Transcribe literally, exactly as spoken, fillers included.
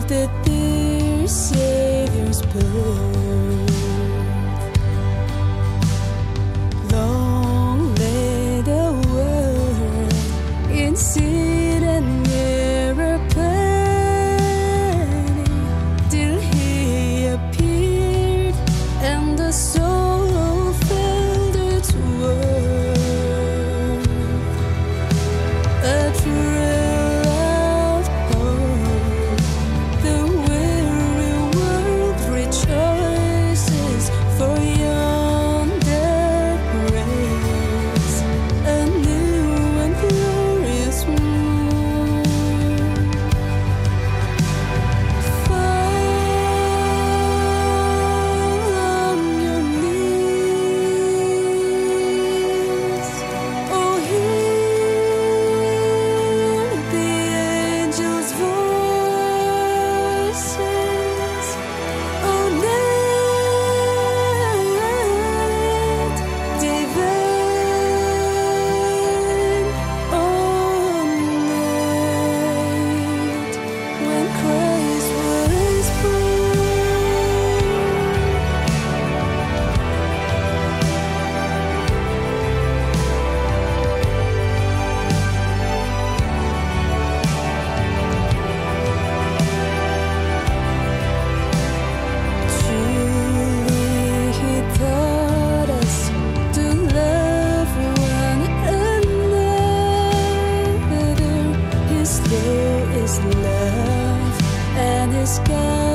the dear Savior's birth. Long lay the world in sin and error planning, till he appeared and the soul felt its worth. A thrill of hope, the weary world rejoices, for yonder breaks a new and glorious moon. Fall on your knees, oh, hear the angels' voices, oh, night divine, oh, night when Christ was born. Truly he taught us to love one another. His law is love, and his God